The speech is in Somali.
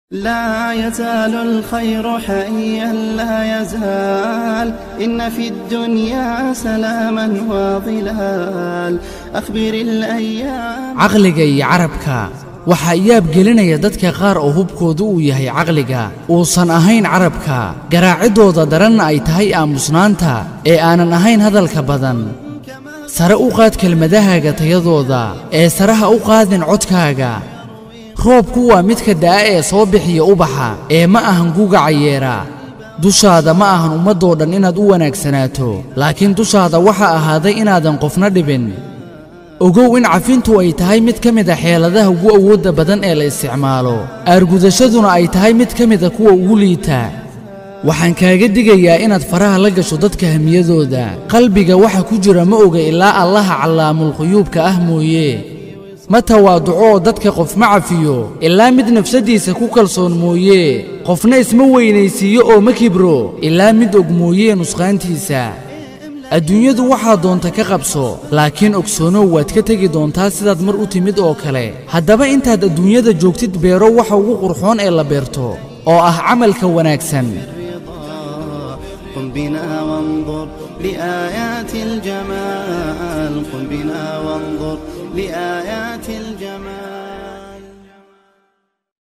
لا يزال الخير حيا لا يزال إن في الدنيا سلاما وظلال أخبر الأيام عقلي عربك waxa iyaab gelinaya dadka qaar oo hubkoodu uu yahay caqliga uusan ahayn carabka garaacidooda daran ay tahay aamusnaanta ee aanan ahayn hadalka badan sare u qaad kelmadahaaga tayadooda ee saraha u qaadin codkaaga roobku waa midka daa ee soo bixiya ubaxa ee ma ahan gugaca yeera dushaada ma ahan ummadoo dhan inaad u wanaagsanaato laakiin dushaada waxa ahaaday inaadan qofna dhibin ogow in cafintu ay tahay mid ka mid ah xeeladaha ugu awoodda badan ee la isticmaalo aargudashaduna ay tahay mid ka mid ah kuwa ugu liita waxaan kaaga digayaa inaad faraha la gasho dadka hamiyadooda qalbiga waxa ku jira ma oga ilaa allaha callaamul quyuubka ah mooye ma tawaaduco dadka qof ma cafiyo ilaa mid nafsadiisa ku kalsoon mooye qofna isma weynaysiiyo oo ma kibro ilaa mid og mooye nusqaantiisa adduunyadu waxaa doonta ka qabso laakiin ogsoonow waad ka tegi doontaa sidaad mar u timid oo kale haddaba intaad adduunyada joogtid beero waxa ugu qurxoon ee la beerto oo ah camalka wanaagsan قم بنا وانظر لآيات الجمال قم بنا وانظر لآيات الجمال